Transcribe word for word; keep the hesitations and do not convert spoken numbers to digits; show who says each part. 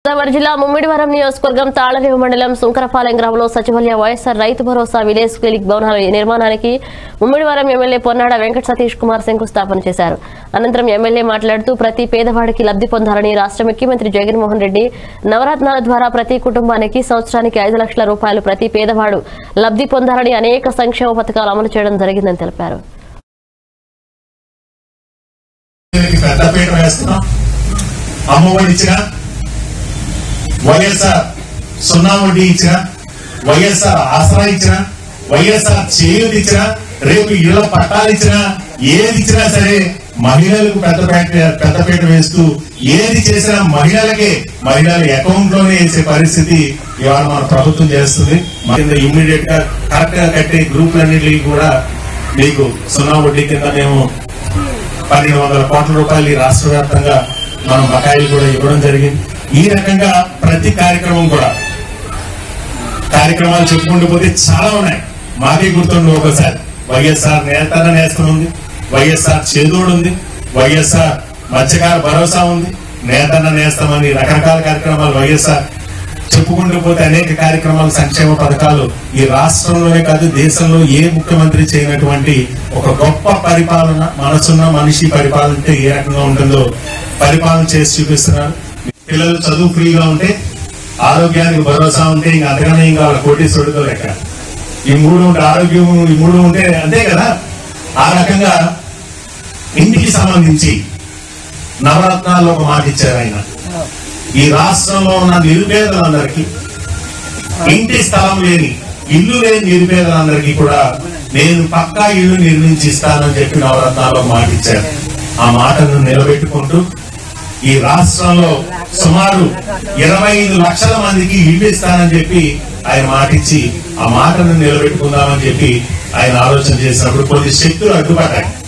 Speaker 1: గోదావరి జిల్లా ముమ్మిడివరం నియోజకవర్గం తాళరేవు మండలం సుంకరపాలెం గ్రామంలో సచివాలయ వైఎస్ఆర్ రైతు భరోసా విలేజ్ క్లినిక్ భవనాల నిర్మాణానికి ముమ్మిడివరం ఎమ్మెల్యే పొన్నాడ వెంకట సతీష్ కుమార్ శంకుస్థాపన చేశారు. అనంతరం ఎమ్మెల్యే మాట్లాడుతూ ప్రతి పేదవాడికి లబ్ధి పొందాలని రాష్ట్ర ముఖ్యమంత్రి జగన్మోహన్ రెడ్డి నవరత్నాల ద్వారా ప్రతి కుటుంబానికి సంవత్సరానికి ఐదు లక్షల రూపాయలు ప్రతి పేదవాడు లబ్ధి పొందాలని అనేక సంక్షేమ పథకాలు అమలు చేయడం జరిగిందని తెలిపారు.
Speaker 2: వైఎస్ఆర్ సున్నా వడ్డీ ఇచ్చిన, వైఎస్ఆర్ ఆసరా ఇచ్చిన, వైఎస్ఆర్ చేయూత ఇచ్చిన, రేపు ఇళ్ల పట్టాలు ఇచ్చిన, ఏది ఇచ్చినా సరే మహిళలకు పెద్దపేట పెద్దపేట వేస్తూ ఏది చేసినా మహిళలకే మహిళల అకౌంట్ లోనే వేసే పరిస్థితి ఇవాళ మన ప్రభుత్వం చేస్తుంది. ఇమ్మీడియట్ గా కరెక్ట్ గా కట్టే గ్రూపులన్నింటికి కూడా మీకు సున్నా వడ్డీ కింద మేము పన్నెండు వందల కోట్ల రూపాయలు రాష్ట్ర వ్యాప్తంగా మనం బకాయిలు కూడా ఇవ్వడం జరిగింది. ఈ రకంగా ప్రతి కార్యక్రమం కూడా కార్యక్రమాలు చెప్పుకుంటూ పోతే చాలా ఉన్నాయి. మాకే గుర్తుండి ఒకసారి వైఎస్ఆర్ నేతన నేస్తం ఉంది, వైఎస్ఆర్ చేదోడు ఉంది, వైఎస్ఆర్ మత్స్యకార భరోసా ఉంది, నేతన్న నేస్తం అని రకరకాల కార్యక్రమాలు వైఎస్ఆర్ చెప్పుకుంటూ పోతే అనేక కార్యక్రమాలు సంక్షేమ పథకాలు ఈ రాష్ట్రంలోనే కాదు దేశంలో ఏ ముఖ్యమంత్రి చేయనటువంటి ఒక గొప్ప పరిపాలన, మనసున్న మనిషి పరిపాలన అంటే ఏ రకంగా ఉంటుందో పరిపాలన చేసి చూపిస్తున్నారు. పిల్లలు చదువు ఫ్రీగా ఉంటే, ఆరోగ్యానికి భరోసా ఉంటే ఇంకా అంతగానే ఇంకా వాళ్ళ కోటీశ్వరుడితో లెక్క. ఈ మూడు ఉంటే ఆరోగ్యం, ఈ మూడు ఉంటే అంతే కదా. ఆ రకంగా ఇంటికి సంబంధించి నవరత్నాల్లో ఒక మాట ఇచ్చారు ఆయన. ఈ రాష్ట్రంలో ఉన్న నిరుపేదలందరికీ ఇంటి స్థలం లేని, ఇల్లు లేని నిరుపేదలందరికీ కూడా నేను పక్కా ఇల్లు నిర్మించి ఇస్తానని చెప్పి నవరత్నాల్లో మాట ఇచ్చారు. ఆ మాటను నిలబెట్టుకుంటూ ఈ రాష్ట్రంలో సుమారు ఇరవై ఐదు లక్షల మందికి ఇల్లు ఇస్తానని చెప్పి ఆయన మాటిచ్చి ఆ మాటను నిలబెట్టుకుందామని చెప్పి ఆయన ఆలోచన చేసినప్పుడు కొన్ని శక్తులు అడ్డుపడ్డాయి.